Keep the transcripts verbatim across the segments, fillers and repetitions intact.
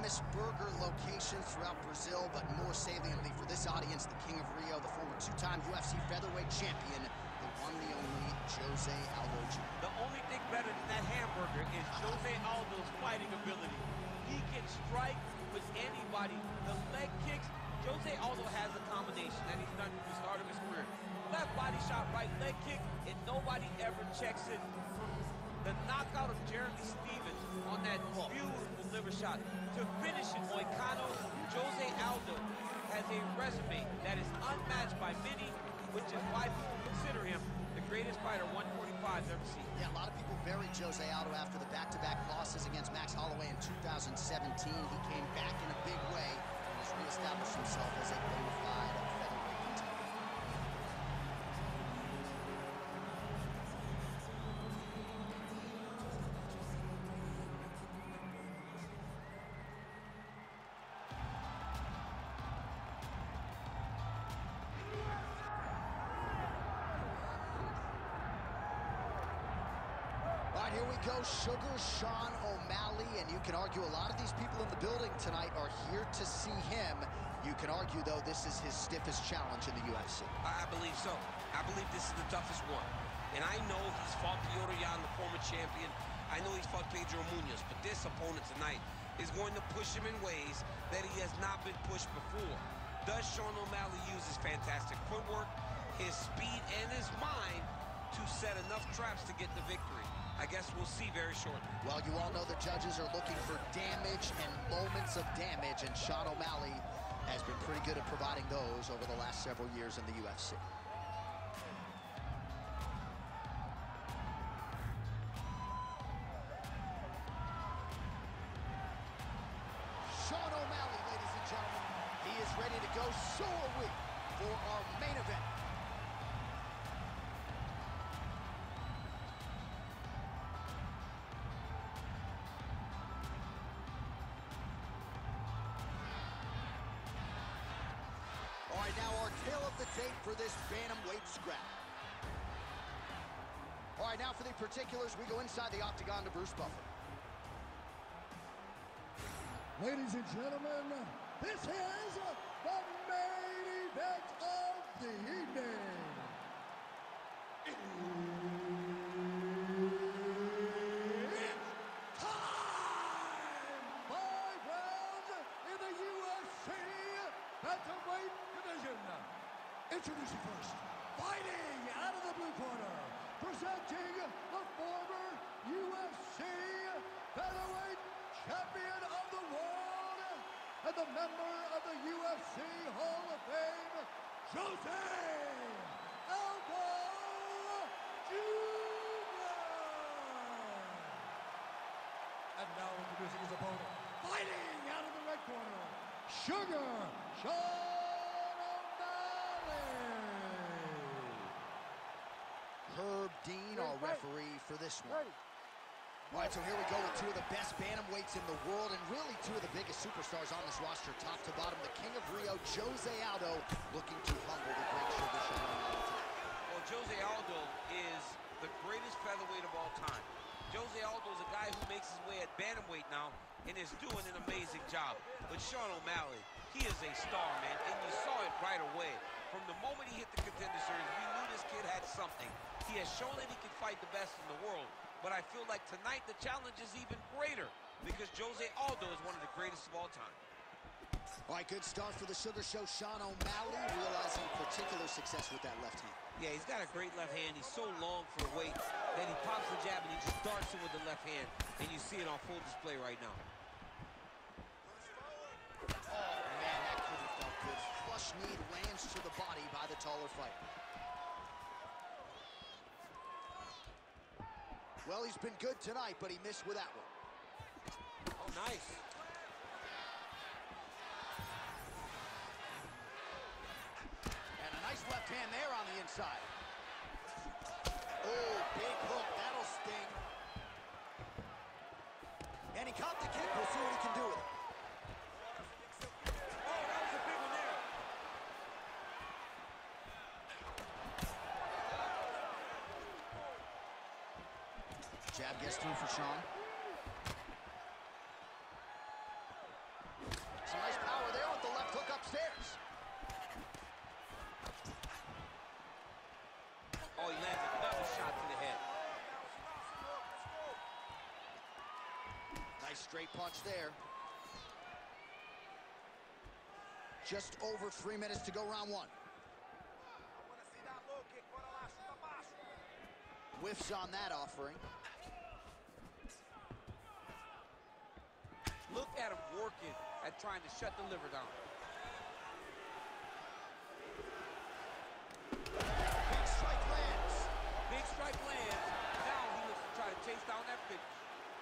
famous burger locations throughout Brazil, but more saliently for this audience, the King of Rio, the former two-time U F C featherweight champion, the one, the only, Jose Aldo Junior The only thing better than that hamburger is Jose Aldo's fighting ability. He can strike with anybody. The leg kicks, Jose Aldo has a combination that he's done from the start of his career. Left body shot, right leg kick, and nobody ever checks it. The knockout of Jeremy Stevens on that beautiful liver shot. To finish it, Moicano, Jose Aldo has a resume that is unmatched by many, which is why people consider him the greatest fighter one forty-five's ever seen. Yeah, a lot of people buried Jose Aldo after the back-to-back losses against Max Holloway in two thousand seventeen. He came back in a big way and has reestablished himself as a bona fide featherweight contender. Here we go, Sugar Sean O'Malley, and you can argue a lot of these people in the building tonight are here to see him. You can argue, though, this is his stiffest challenge in the U F C. I believe so. I believe this is the toughest one. And I know he's fought Piotr Jan, the former champion. I know he's fought Pedro Munoz, but this opponent tonight is going to push him in ways that he has not been pushed before. Does Sean O'Malley use his fantastic footwork, his speed, and his mind to set enough traps to get the victory? I guess we'll see very shortly. Well, you all know the judges are looking for damage and moments of damage, and Sean O'Malley has been pretty good at providing those over the last several years in the U F C. Sean O'Malley, ladies and gentlemen, he is ready to go. So are we for our main event. All right, now our tail of the tape for this bantamweight scrap. All right, now for the particulars, we go inside the octagon to Bruce Buffer. Ladies and gentlemen, this is the main event of the evening. It's time! Five rounds in the U F C bantamweight division. Introducing first, fighting out of the blue corner, presenting the former U F C featherweight champion of the world and the member of the U F C Hall of Fame, Jose Aldo Junior And now introducing his opponent, fighting out of the red corner, Sugar Sean O'Malley. Herb Dean, our referee for this one. All right, so here we go with two of the best bantamweights in the world and really two of the biggest superstars on this roster, top to bottom. The King of Rio, Jose Aldo, looking to humble the great Sugar Sean O'Malley tonight. Well, Jose Aldo is the greatest featherweight of all time. Jose Aldo is a guy who makes his way at bantamweight now and is doing an amazing job. But Sean O'Malley, he is a star, man, and you saw it right away. From the moment he hit the Contender Series, we knew this kid had something. He has shown that he can fight the best in the world. But I feel like tonight the challenge is even greater because Jose Aldo is one of the greatest of all time. All right, good start for the Sugar Show. Sean O'Malley realizing particular success with that left hand. Yeah, he's got a great left hand. He's so long for the weight that he pops the jab and he just darts it with the left hand. And you see it on full display right now. Oh, man, that could have felt good. Flush knee lands to the body by the taller fighter. Well, he's been good tonight, but he missed with that one. Oh, nice. And a nice left hand there on the inside. Oh, big hook, that'll sting. And he caught the kick, we'll see what he can do with it. Oh, that was a big one there. Jab gets through for Sean. upstairs. Oh, he lands another shot to the head. Nice straight punch there. Just over three minutes to go round one. Whiffs on that offering. Look at him working at trying to shut the liver down. Big strike lands. Big strike lands. Now he looks to try to chase down that finish.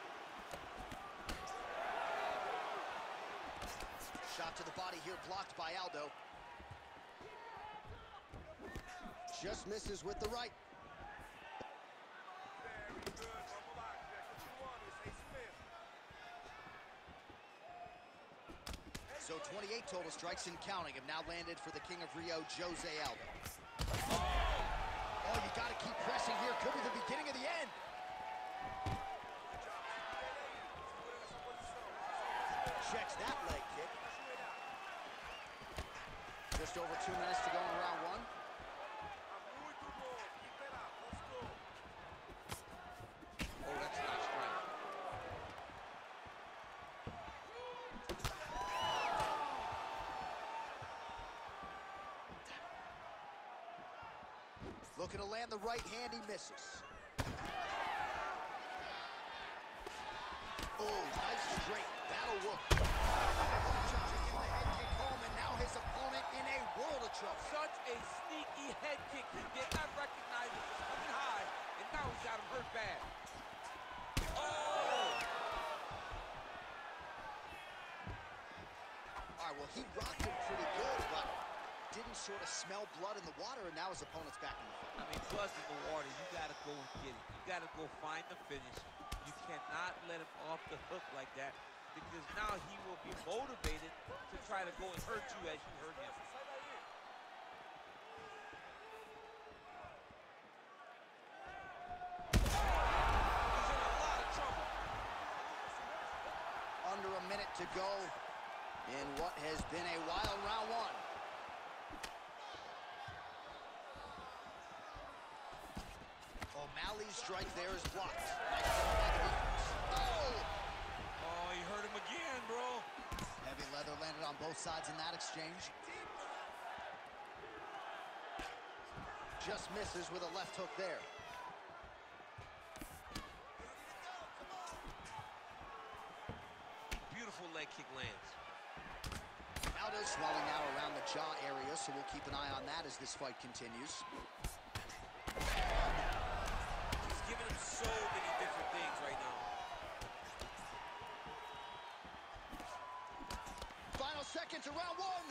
Shot to the body here, blocked by Aldo. Just misses with the right. So twenty-eight total strikes and counting have now landed for the King of Rio, Jose Aldo. Oh, you got to keep pressing here. Could be the beginning of the end. Checks that leg kick. Just over two minutes to go in round one. Oh, that's not strike. Looking to land the right hand, he misses. Oh, nice straight. That'll work. Just getting the head kick home, and now his opponent in a world of trouble. Such a sneaky head kick. He did not recognize it was coming high, and now he's got him hurt bad. Oh! All right, well, he rocked him pretty good, but didn't sort of smell blood in the water, and now his opponent's back in the fight. I mean, blood's in the water. You got to go and get it. You got to go find the finish. You cannot let him off the hook like that, because now he will be motivated to try to go and hurt you as you hurt him. He's in a lot of trouble. Under a minute to go in what has been a wild round one. O'Malley's strike there is blocked. Nice job by the defense. Oh! Oh, he hurt him again, bro. Heavy leather landed on both sides in that exchange. Just misses with a left hook there. Beautiful leg kick lands. Aldo swelling now around the jaw area, so we'll keep an eye on that as this fight continues. He's giving him so many different things right now. Final seconds of round one.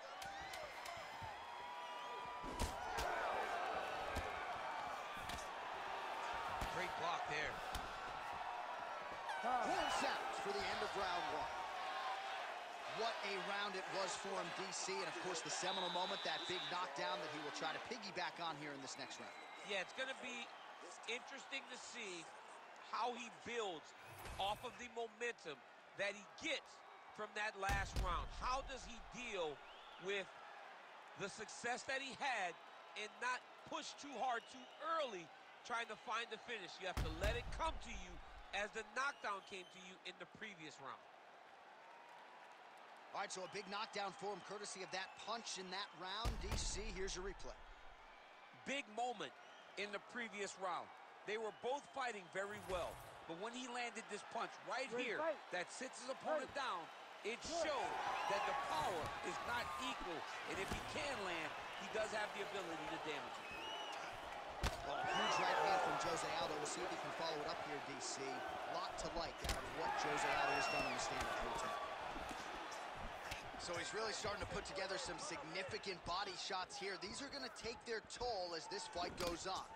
Great block there. Horn sounds for the end of round one. What a round it was for him, D C, and of course the seminal moment, that big knockdown that he will try to piggyback on here in this next round. Yeah, it's going to be interesting to see how he builds off of the momentum that he gets from that last round. How does he deal with the success that he had and not push too hard too early trying to find the finish? You have to let it come to you as the knockdown came to you in the previous round. All right, so a big knockdown for him, courtesy of that punch in that round. D C, here's your replay. Big moment in the previous round. They were both fighting very well, but when he landed this punch right here that sits his opponent down, it showed that the power is not equal, and if he can land, he does have the ability to damage it. Well, a huge right hand from Jose Aldo. We'll see if he can follow it up here, D C. Lot to like out of what Jose Aldo has done in the stand-up routine. So he's really starting to put together some significant body shots here. These are going to take their toll as this fight goes on.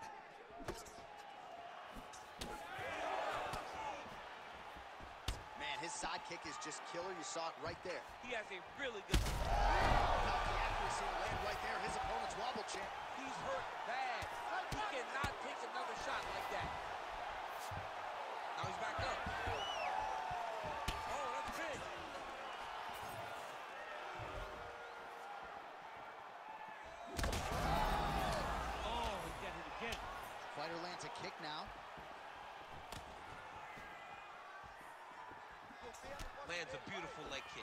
Man, his side kick is just killer. You saw it right there. He has a really good... Not the accuracy to land right there. His opponent's wobble champ. He's hurt bad. He cannot take another shot like that. Now he's back up. Oh, that's big. kick now. Lands a beautiful leg kick.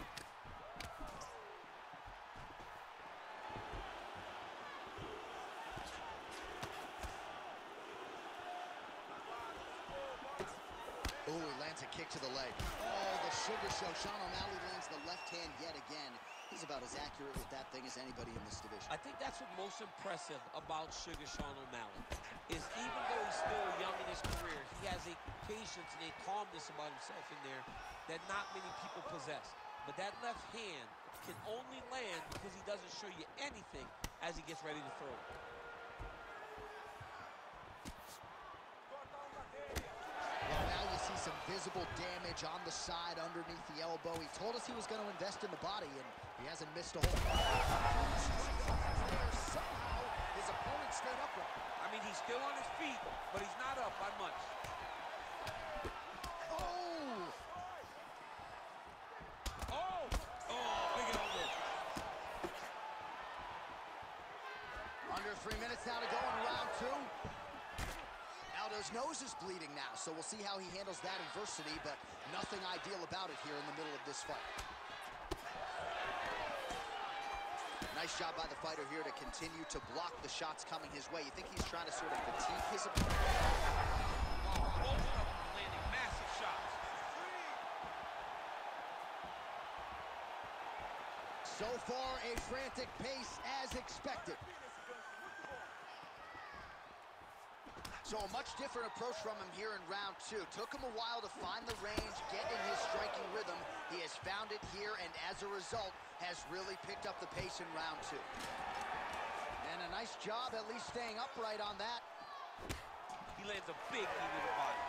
Oh, he lands a kick to the leg. Oh, the sugar show. Sean O'Malley lands the left hand yet again. He's about as accurate with that thing as anybody in this division. I think that's what's most impressive about Sugar Sean O'Malley, is even though he's still young in his career, he has a patience and a calmness about himself in there that not many people possess. But that left hand can only land because he doesn't show you anything as he gets ready to throw it. Some visible damage on the side underneath the elbow. He told us he was going to invest in the body, and he hasn't missed a whole there. Somehow, his opponent stayed upright. I mean, he's still on his feet, but he's not up by much. Oh! Oh! Oh, big elbow. Under three minutes now to go in round two. Aldo's nose is bleeding now, so we'll see how he handles that adversity, but nothing ideal about it here in the middle of this fight. Nice job by the fighter here to continue to block the shots coming his way. You think he's trying to sort of fatigue his opponent? Oh, both of them are landing massive shots. So far, a frantic pace as expected. So a much different approach from him here in round two. Took him a while to find the range, get in his striking rhythm. He has found it here, and as a result, has really picked up the pace in round two. And a nice job at least staying upright on that. He lands a big knee to the body.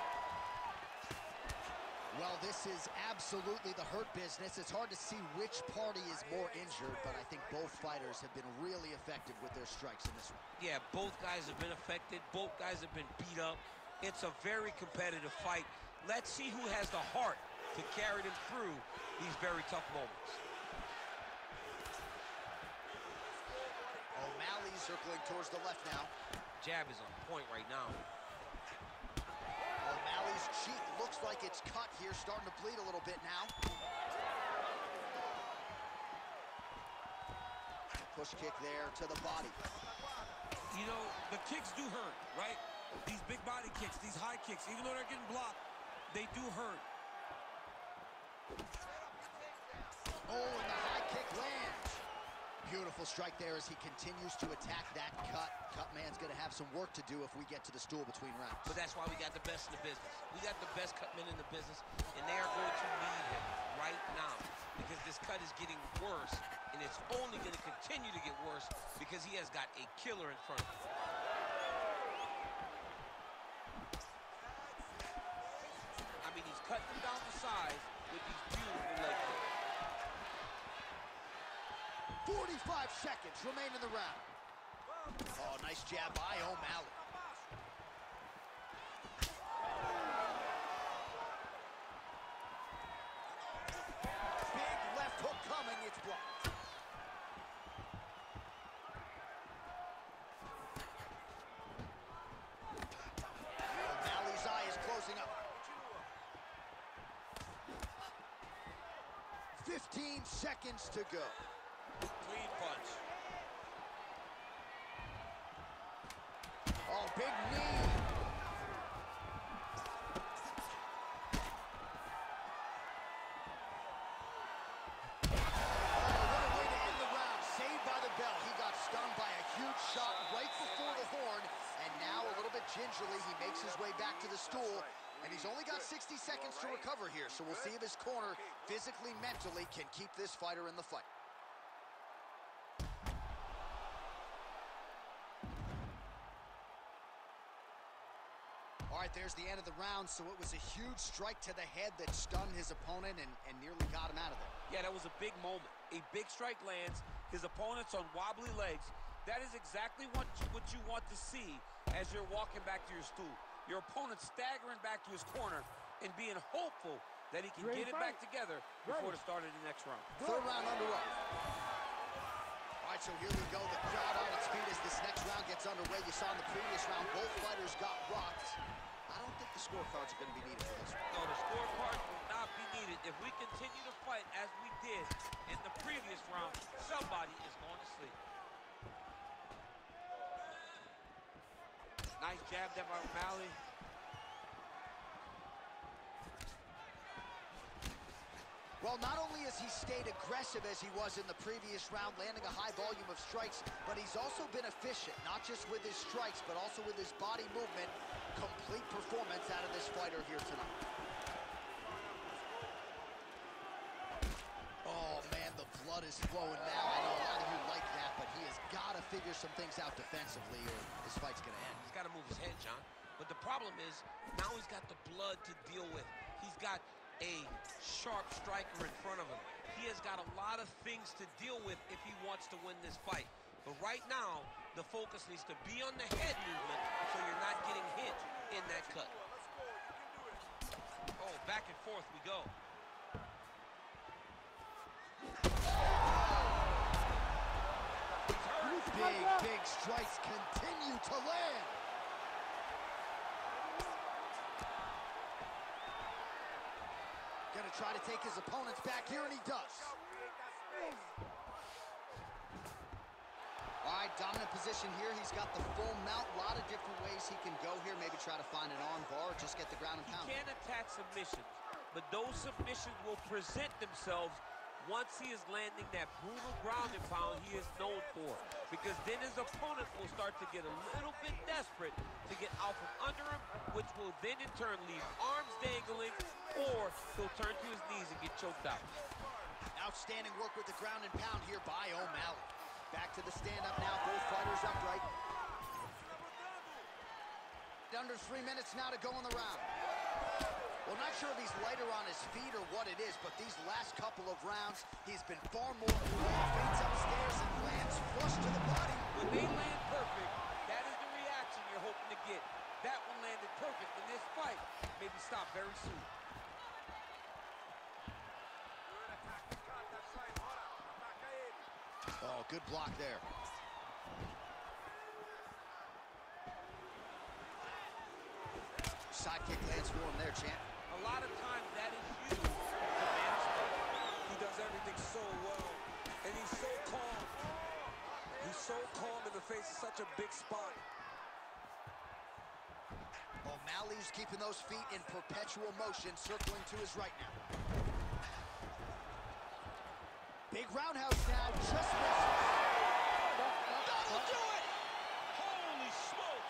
Well, this is absolutely the hurt business. It's hard to see which party is more injured, but I think both fighters have been really effective with their strikes in this one. Yeah, both guys have been affected. Both guys have been beat up. It's a very competitive fight. Let's see who has the heart to carry them through these very tough moments. O'Malley circling towards the left now. Jab is on point right now. O'Malley's cheek looks like it's cut here, starting to bleed a little bit now. Push kick there to the body. You know, the kicks do hurt, right? These big body kicks, these high kicks, even though they're getting blocked, they do hurt. Oh, and the high kick lands. Beautiful strike there as he continues to attack that cut. Cut man's going to have some work to do if we get to the stool between rounds. But that's why we got the best in the business. We got the best cut men in the business, and they are going to need him right now because this cut is getting worse, and it's only going to continue to get worse because he has got a killer in front of him. I mean, he's cutting him down to size with these beautiful leg kicks. forty-five seconds remain in the round. Oh, nice jab by O'Malley. Big left hook coming, it's blocked. O'Malley's eye is closing up. fifteen seconds to go. Clean punch. Oh, big knee. Oh, what a way to end the round. Saved by the bell. He got stung by a huge shot right before the horn, and now a little bit gingerly, he makes his way back to the stool, and he's only got sixty seconds to recover here, so we'll see if his corner physically, mentally can keep this fighter in the fight. All right, there's the end of the round, so it was a huge strike to the head that stunned his opponent and, and nearly got him out of there. Yeah, that was a big moment. A big strike lands, his opponent's on wobbly legs. That is exactly what you, what you want to see as you're walking back to your stool. Your opponent staggering back to his corner and being hopeful that he can get it back together before the start of the next round. Third round underway. All right, right, so here we go. The crowd on its feet as this next round gets underway. You saw in the previous round, both fighters got rocked. I don't think the scorecards are going to be needed for this one. No, the scorecards will not be needed. If we continue to fight as we did in the previous round, somebody is going to sleep. Nice jab there by O'Malley. Well, not only has he stayed aggressive as he was in the previous round, landing a high volume of strikes, but he's also been efficient, not just with his strikes, but also with his body movement. Complete performance out of this fighter here tonight. Oh, man, the blood is flowing now. I know a lot of you like that, but he has got to figure some things out defensively or this fight's going to end. He's got to move his head, John. But the problem is, now he's got the blood to deal with. He's got a sharp striker in front of him. He has got a lot of things to deal with if he wants to win this fight. But right now, the focus needs to be on the head movement so you're not getting hit in that cut. Oh, back and forth we go. Big, big strikes continue to land. Gonna try to take his opponents back here, and he does. All right, dominant position here. He's got the full mount. A lot of different ways he can go here. Maybe try to find an arm bar or just get the ground and pound. He can attack submissions, but those submissions will present themselves once he is landing that brutal ground and pound he is known for. Because then his opponent will start to get a little bit desperate to get out from under him, which will then in turn leave arms dangling, or he'll turn to his knees and get choked out. Outstanding work with the ground and pound here by O'Malley. Back to the stand-up now, both fighters upright. Under three minutes now to go in the round. Well, not sure if he's lighter on his feet or what it is, but these last couple of rounds, he's been far more fluid. Fades upstairs and lands flush to the body. When they land perfect, that is the reaction you're hoping to get. That one landed perfect in this fight. Maybe stop very soon. Oh, good block there. Side kick lands for him there, champ. A lot of times that is used to manage fight. He does everything so well, and he's so calm. He's so calm in the face of such a big spot. O'Malley's keeping those feet in perpetual motion, circling to his right now. Big roundhouse now, just misses. That'll do it! Holy smokes!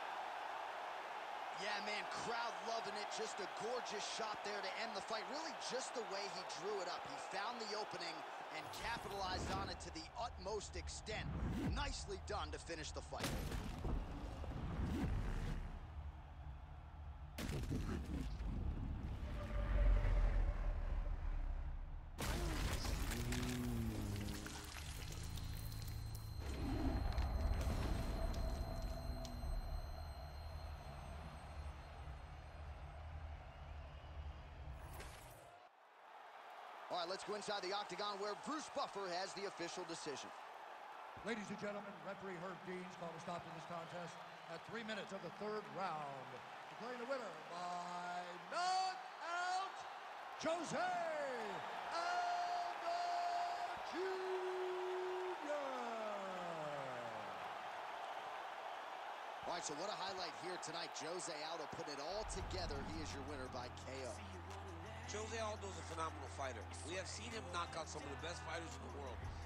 Yeah, man, crowd loving it. Just a gorgeous shot there to end the fight. Really just the way he drew it up. He found the opening and capitalized on it to the utmost extent. Nicely done to finish the fight. All right, let's go inside the octagon where Bruce Buffer has the official decision. Ladies and gentlemen, referee Herb Dean's called a stop to this contest at three minutes of the third round. Declaring the winner by knockout, Jose Aldo Junior All right, so what a highlight here tonight. Jose Aldo putting it all together. He is your winner by K O. Jose Aldo is a phenomenal fighter. We have seen him knock out some of the best fighters in the world.